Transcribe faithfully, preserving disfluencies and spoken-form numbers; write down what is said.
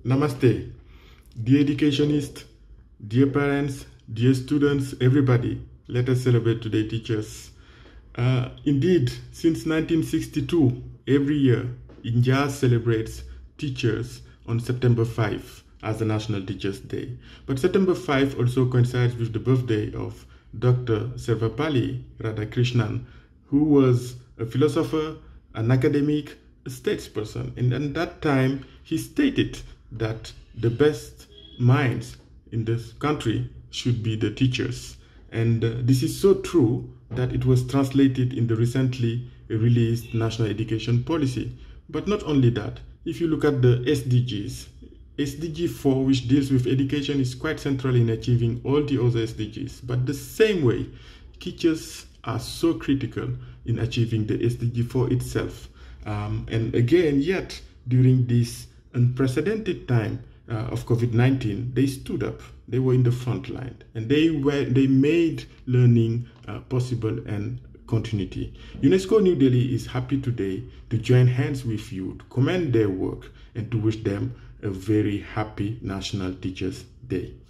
Namaste, dear educationists, dear parents, dear students, everybody. Let us celebrate today, teachers. Uh, indeed, since nineteen sixty-two, every year, India celebrates teachers on September fifth as the National Teachers' Day. But September fifth also coincides with the birthday of Doctor Sarvepalli Radhakrishnan, who was a philosopher, an academic, a statesperson. And at that time, he stated that the best minds in this country should be the teachers. And uh, this is so true that it was translated in the recently released National Education Policy. But not only that, if you look at the S D Gs, S D G four, which deals with education, is quite central in achieving all the other S D Gs. But the same way, teachers are so critical in achieving the S D G four itself. Um, and again, yet, during this unprecedented time uh, of COVID nineteen, they stood up. They were in the front line, and they were they made learning uh, possible and continuity. UNESCO New Delhi is happy today to join hands with you, to commend their work, and to wish them a very happy National Teachers' Day.